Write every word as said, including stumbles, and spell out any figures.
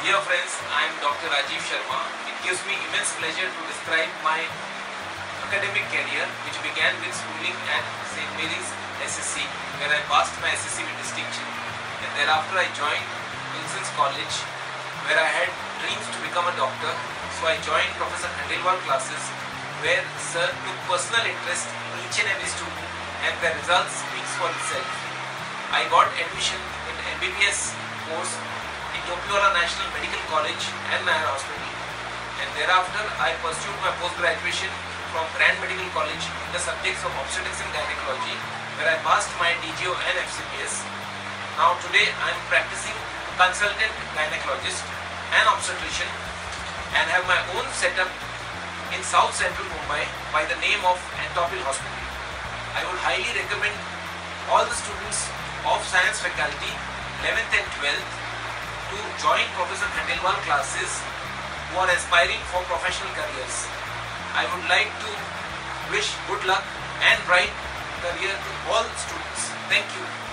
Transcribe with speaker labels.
Speaker 1: Dear friends, I am Doctor Rajeev Sharma. It gives me immense pleasure to describe my academic career, which began with schooling at Saint Mary's S S C, where I passed my S S C with distinction, and thereafter I joined Wilson's College, where I had dreams to become a doctor. So I joined Professor Khandelwal Classes, where Sir took personal interest in each and every student, and the result speaks for itself. I got admission in M B B S course in Antop National Medical College and Nair Hospital, and thereafter I pursued my post-graduation from Grand Medical College in the subjects of obstetrics and gynecology, where I passed my D G O and F C P S. Now today I am practicing consultant gynecologist and obstetrician, and have my own setup in South Central Mumbai by the name of Antop Hill Hospital. I would highly recommend all the students of science faculty eleventh and twelfth to join Professor Khandelwal Classes who are aspiring for professional careers. I would like to wish good luck and bright career to all students. Thank you.